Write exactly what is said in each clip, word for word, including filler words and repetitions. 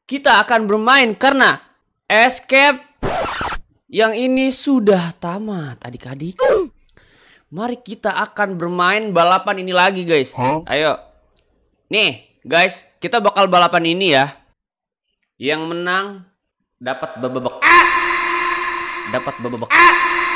kita akan bermain karena escape yang ini sudah tamat, adik-adik. Mari kita akan bermain balapan ini lagi, guys. Huh? Ayo. Nih, guys, kita bakal balapan ini ya. Yang menang dapat babak. Ah! Dapat babak. Ah!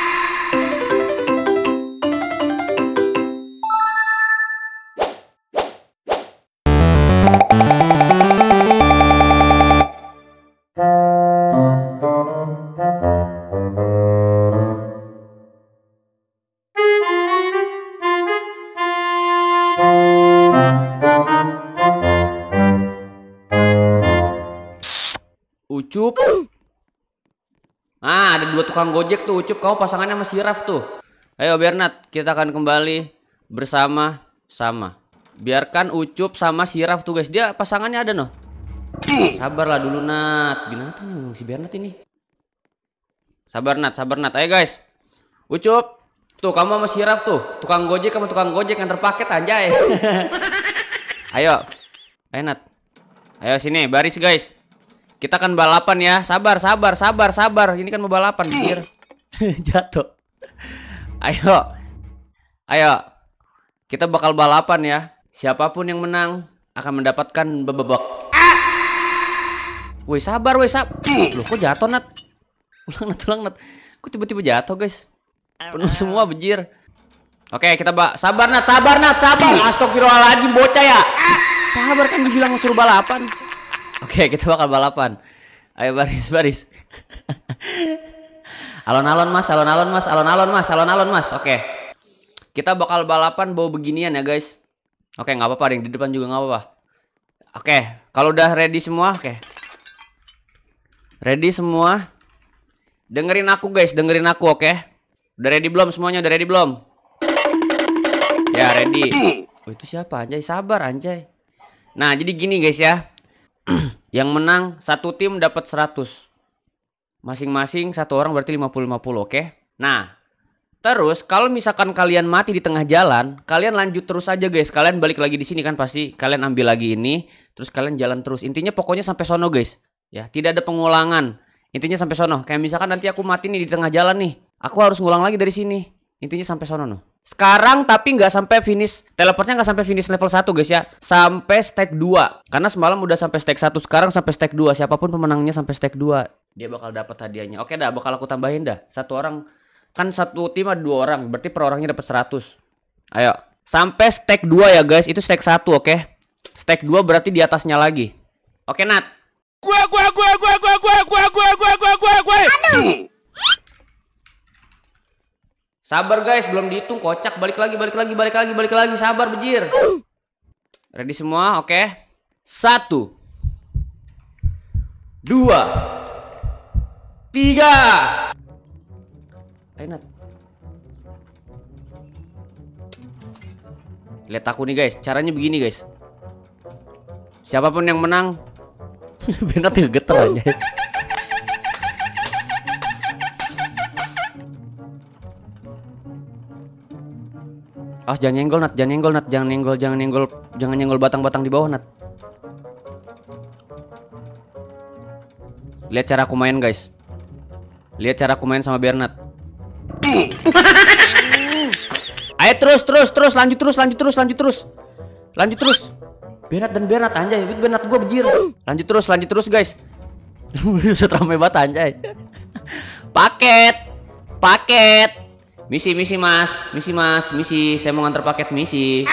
Ucup. Ah, ada dua tukang gojek tuh. Ucup, kamu pasangannya sama si Raf tuh. Ayo Bernat, kita akan kembali bersama-sama. Biarkan Ucup sama si Raf tuh, guys. Dia pasangannya ada noh. Sabarlah dulu, Nat. Binatang memang si Bernat ini. Sabar, Nat, sabar, Nat. Ayo guys. Ucup, tuh kamu sama si Raf tuh. Tukang gojek sama tukang gojek yang terpaket, anjay. Ayo. Ayo, Nat. Ayo sini, baris guys. Kita akan balapan ya. Sabar, sabar, sabar, sabar. Ini kan mau balapan, pikir. Jatuh. Ayo. Ayo. Kita bakal balapan ya. Siapapun yang menang akan mendapatkan babak. Ah! Woi, sabar, woi, sabar. Loh, kok jatuh, Nat? Ulang, Nat, ulang, Nat. Kok tiba-tiba jatuh, guys? Penuh semua, bejir. Oke, kita bak. Sabar, Nat, sabar, Nat, sabar. Astagfirullahaladzim, bocah ya. Ah! Sabar, kan dibilang suruh balapan. Oke, kita bakal balapan. Ayo baris, baris. Alon-alon mas, alon-alon mas, alon-alon mas, alon-alon mas. Oke. Kita bakal balapan bawa beginian ya guys. Oke, nggak apa-apa, yang di depan juga nggak apa-apa. Oke, kalau udah ready semua, oke. Ready semua. Dengerin aku guys, dengerin aku, oke. Udah ready belum semuanya? Udah ready belum? Ya, ready. Oh, itu siapa? Anjay, sabar anjay. Nah, jadi gini guys ya. Yang menang satu tim dapat seratus. Masing-masing satu orang berarti lima puluh lima puluh, oke? Nah, terus kalau misalkan kalian mati di tengah jalan, kalian lanjut terus aja guys. Kalian balik lagi di sini kan pasti. Kalian ambil lagi ini, terus kalian jalan terus. Intinya pokoknya sampai sono guys. Ya, tidak ada pengulangan. Intinya sampai sono. Kayak misalkan nanti aku mati nih di tengah jalan nih. Aku harus ngulang lagi dari sini. Intinya sampai sono noh. Sekarang tapi nggak sampai finish. Teleportnya nggak sampai finish level satu guys ya. Sampai stack dua. Karena semalam udah sampai stack satu, sekarang sampai stack dua. Siapapun pemenangnya sampai stack dua, dia bakal dapat hadiahnya. Oke dah, bakal aku tambahin dah. Satu orang, kan satu tim ada dua orang, berarti per orangnya dapat seratus. Ayo, sampai stack dua ya guys. Itu stack satu, oke. Stack dua berarti di atasnya lagi. Oke, Nat. Gue gue gue gue gue gue gue gue gue gue gue gue. Sabar guys, belum dihitung, kocak. Balik lagi, balik lagi, balik lagi, balik lagi. Sabar, bejir. Ready semua, oke. Satu, dua, tiga. Ayo, Nat. Lihat aku nih guys, caranya begini guys. Siapapun yang menang, Bernat ngegeter aja. Ah, jangan nyenggol, Nat, jangan nyenggol, Nat, jangan nyenggol, jangan nyenggol, jangan nyenggol batang-batang di bawah, Nat. Lihat cara aku main, guys. Lihat cara aku main sama Bernat. Ayo terus, terus, terus, lanjut terus, lanjut terus, lanjut terus. Lanjut terus. Bernat dan Bernat, anjay, Bernat gua bejir. Lanjut terus, lanjut terus, guys. Bisa ramai banget, anjay. Paket. Paket. Misi, misi mas, misi mas, misi. Saya mau nganter paket misi.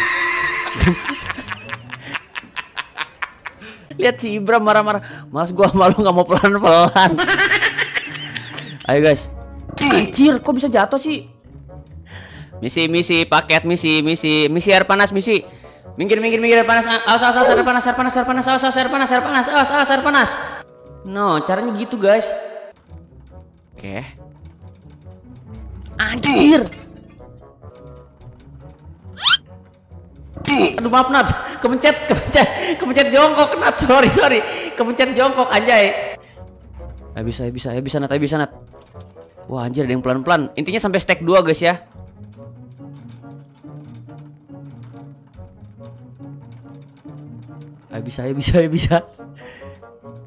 Lihat si Ibram marah-marah. Mas gua malu nggak mau pelan-pelan. Ayo guys. Anjir, kok bisa jatuh sih? Misi, misi, paket misi, misi, misi air panas, misi. Minggir, minggir, minggir air panas. Awas, awas, air panas, air panas, air panas, awas, awas, air panas, air panas, awas, awas, air panas. No, caranya gitu guys. Oke. Anjir. Aduh maaf Nat, kemencet, kemencet, kemencet jongkok Nat, sorry sorry, kemencet jongkok anjay. Ayo bisa, ayo bisa, ayo bisa Nat, ayo bisa Nat. Wah anjir ada yang pelan-pelan. Intinya sampai stack dua guys ya. Ayo bisa, ayo bisa, ayo bisa.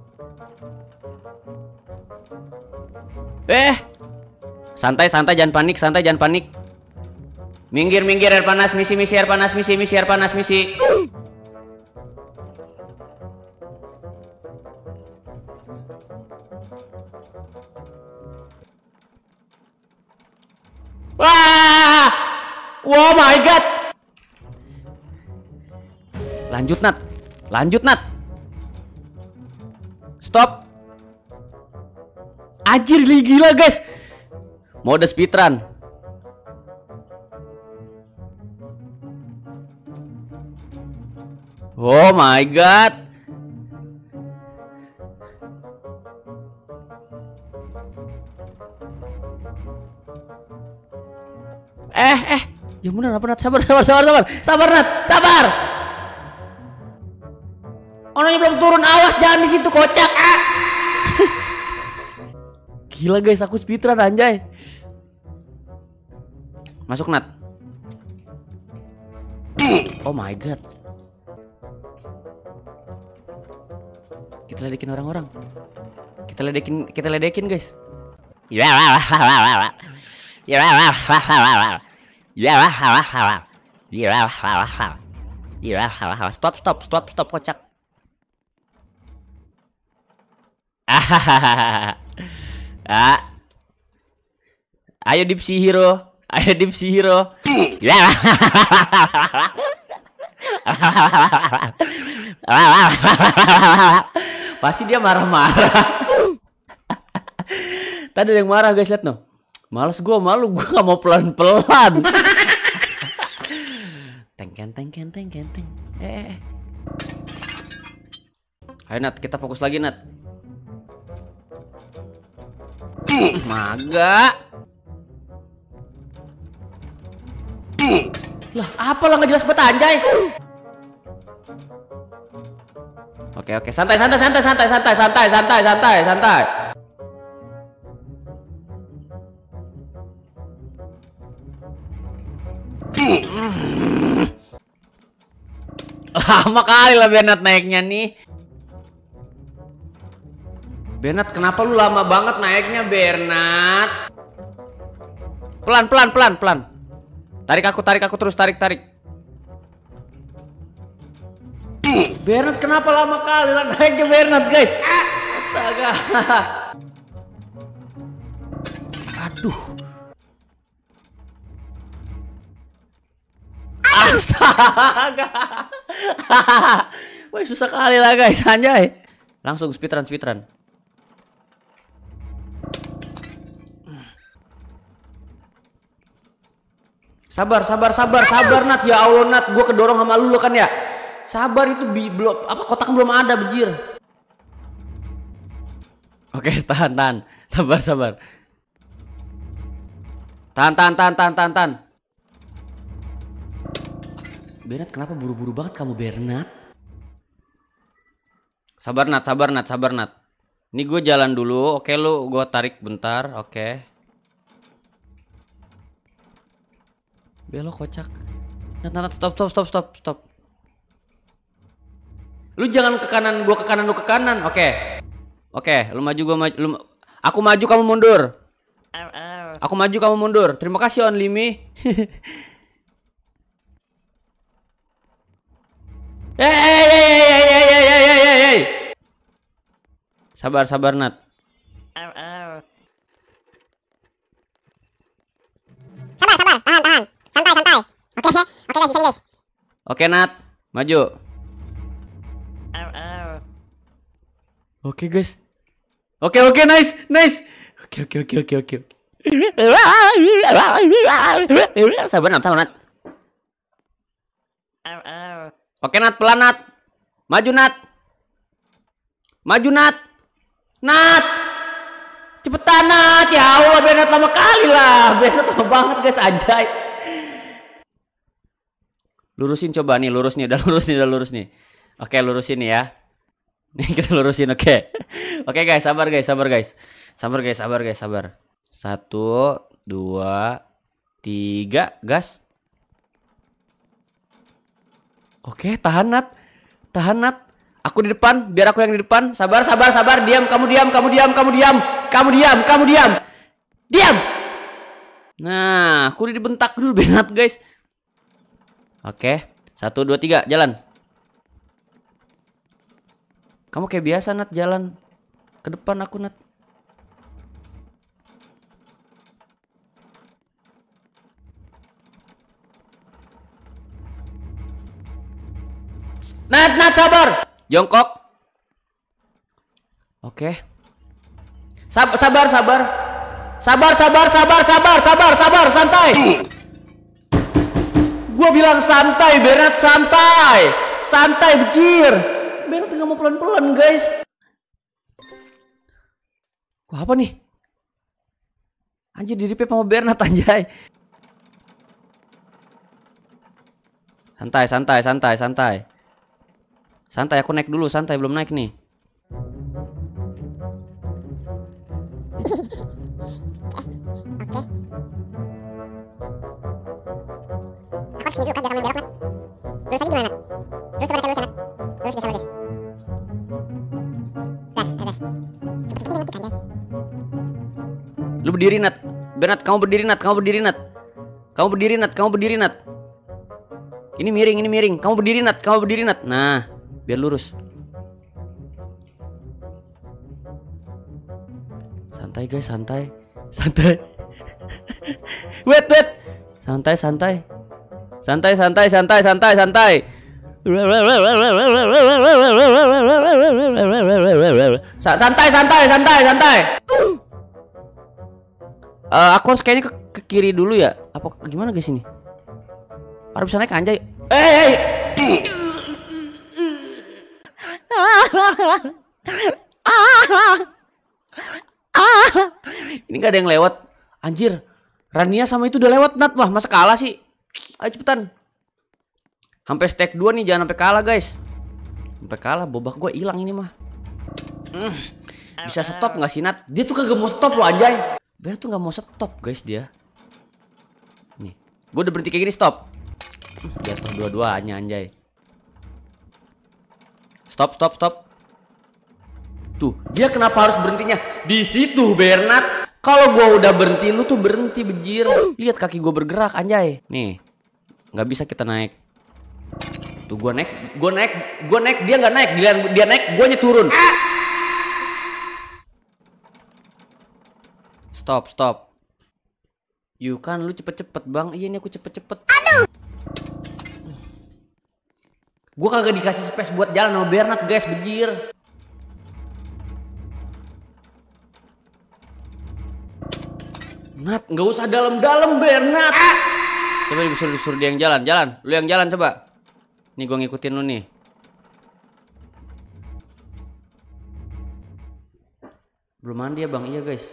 Eh, santai, santai, jangan panik, santai, jangan panik. Minggir, minggir, air panas, misi, misi, air panas, misi, misi, air panas, misi. Wah! Oh my god! Lanjut, Nat. Lanjut, Nat. Stop. Anjir, gila guys. Mode speedrun. Oh my god. Eh, eh. Ya bener apa Nat? Sabar, sabar, sabar, sabar. Sabar, Nat. Sabar. Orangnya belum turun, awas jangan di situ kocak. Ah. Gila guys, aku speedrun anjay. Masuk, Nat. Oh my god. Kita ledekin orang-orang. Kita ledekin, kita ledekin guys. Ya. Ya. Ya. Stop, stop, stop, stop kocak. Ah. Ayo Dipsy Hero, ayo Dipsy Hero. Ya. Pasti dia marah-marah. Tadi ada yang marah guys, lihat no. Males gue, malu gue gak mau pelan-pelan. Tengken, tengken, tengken, teng. Eh. Ayo Nat, kita fokus lagi Nat. Maga. Lah, apa lah nggak jelas bet anjay. Oke, oke, santai, santai, santai, santai, santai, santai, santai, santai, santai. Lama kali lah Bernat naiknya nih. Bernat, kenapa lu lama banget naiknya, Bernat? Pelan, pelan, pelan, pelan. Tarik aku, tarik aku terus, tarik, tarik. Bernat, kenapa lama kali lah naiknya, Bernat, guys? Ah, astaga. Aduh. Astaga. Wah, susah kali lah, guys, anjay. Langsung speedrun, speedrun. Sabar, sabar, sabar, sabar Nat. Ya Allah Nat, gue kedorong sama lu kan ya. Sabar, itu bi belum apa kotak belum ada bejir. Oke, tahan, tahan. Sabar, sabar. Tahan, tahan, tahan, tahan, tahan, tahan. Bernat, kenapa buru-buru banget kamu, Bernat? Sabar Nat, sabar Nat, sabar Nat. Ini gue jalan dulu. Oke, lu gue tarik bentar. Oke. Belok kocak. Nat, Nat, stop, stop, stop, stop, stop. Lu jangan ke kanan, gua ke kanan, lu ke kanan. Oke. Oke, lu maju, gua maju. Lu... Aku maju, kamu mundur. Aku maju, kamu mundur. Terima kasih Only Me. Hey, hey, hey, hey, hey, hey, hey, hey, hey. Sabar, sabar Nat. Sabar, sabar, tahan, tahan. Santai, santai. Oke, oke guys, bisa guys. Oke Nat, maju. Oke guys. Oke, oke, nice, nice. Oke, oke, oke, oke, oke. Sabar Nat, sabar Nat. Oke Nat, pelan Nat. Maju Nat. Maju Nat. Nat. Cepetan Nat. Ya Allah, Bernat lama kali lah. Bernat lama banget guys, anjay. Lurusin coba nih, lurus nih, udah lurus nih, udah lurus nih. Oke, lurusin nih ya. Nih kita lurusin, oke. Oke guys, sabar guys, sabar guys. Sabar guys, sabar guys, sabar. Satu, dua, tiga, gas. Oke, tahan Nat. Tahan Nat. Aku di depan, biar aku yang di depan. Sabar, sabar, sabar. Diam, kamu diam, kamu diam, kamu diam. Kamu diam, kamu diam. Diam. Nah, aku udah dibentak dulu Bernat guys. Oke, satu dua tiga jalan. Kamu kayak biasa Nat jalan ke depan aku Nat. Nat, Nat sabar. Jongkok. Oke. Sab sabar, sabar. Sabar, sabar, sabar, sabar, sabar, sabar, santai. Gua bilang santai, Bernat, santai. Santai, bejir. Bernat nggak mau pelan-pelan, guys. Wah, apa nih? Anjir, di rip sama Bernat, anjay. Santai, santai, santai, santai. Santai, aku naik dulu, santai, belum naik nih. Sini dulu kan biar kamu belok, Nat. Lurus aja gimana, Nat? Lurus coba, Nat, lurus, Nat. Lurus biasa, lurus. Gas, gas. Cepet-cepet dia mati kan, Jay. Lu berdiri, Nat. Bernat, kamu berdiri, Nat. Kamu berdiri, Nat. Kamu berdiri, Nat. Kamu berdiri, Nat. Ini miring, ini miring. Kamu berdiri, Nat. Kamu berdiri, Nat. Nah, biar lurus. Santai, guys, santai. Santai. Wait, wait. Santai, santai. Santai, santai, santai, santai, santai. Santai, santai, santai, santai. Uh, aku harus kayaknya ke, ke kiri dulu ya. Apa gimana guys ini? Harus bisa naik anjay. Eh, hey, ini gak ada yang lewat. Anjir, Rania sama itu udah lewat Nat. Wah, masa kalah sih? Ayo cepetan. Sampai stack dua nih, jangan sampai kalah guys. Sampai kalah, bobak gue hilang ini mah. Mm. Bisa stop nggak sih Nat? Dia tuh kagak mau stop loh anjay. Biar tuh nggak mau stop guys dia. Nih, gue udah berhenti kayak gini stop. Jatuh dua-duanya anjay. Stop, stop, stop. Tuh, dia kenapa harus berhentinya di situ Bernat? Kalau gue udah berhenti, lu tuh berhenti bejir. Lihat kaki gue bergerak anjay. Nih, nggak bisa kita naik. Tuh gue naik, gue naik, gue naik, dia nggak naik. Dia, dia naik, gue turun. Stop, stop. Yuk kan, lu cepet-cepet bang. Iya nih aku cepet-cepet. Aduh. Gue kagak dikasih space buat jalan sama Bernat guys, bejir. Nat, nggak usah dalam-dalam Bernat. Ah! Coba disuruh-suruh dia yang jalan, jalan. Lu yang jalan coba. Nih gue ngikutin lu nih. Belum mandi ya bang, iya guys.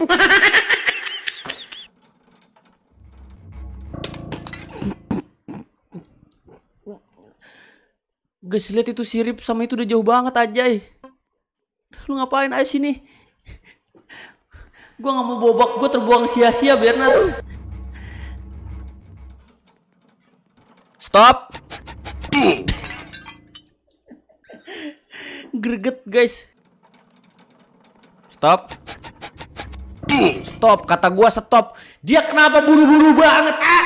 Guys lihat itu sirip sama itu udah jauh banget anjay. Lu ngapain aja sini? Gue gak mau bobak, gue terbuang sia-sia Bernat. Stop. Greget guys. Stop. Stop, kata gue stop. Dia kenapa buru-buru banget? Ah!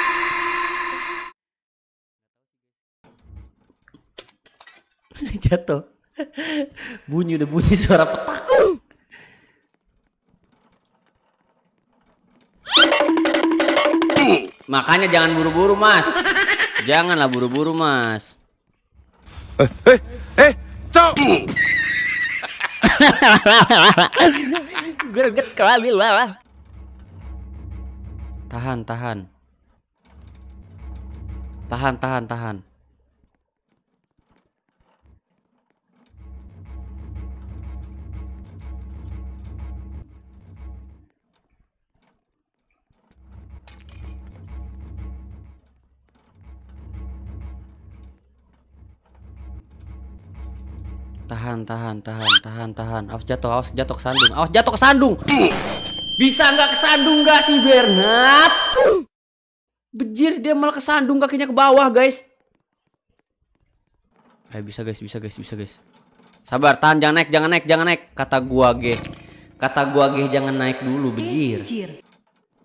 Jatuh. Bunyi udah bunyi suara petak. Makanya jangan buru-buru mas. Janganlah buru-buru mas. Eh, eh, eh, cok. Greget kali lah. Tahan, tahan. Tahan, tahan, tahan. Tahan, tahan, tahan, tahan, tahan. Awas jatuh, awas jatuh ke sandung. Awas jatuh ke sandung. Bisa nggak ke sandung nggak sih Bernat? Bejir dia malah ke sandung kakinya ke bawah guys. Eh bisa guys, bisa guys, bisa guys. Sabar, tahan, jangan naik, jangan naik, jangan naik. Kata gua ge, kata gua ge jangan naik dulu bejir.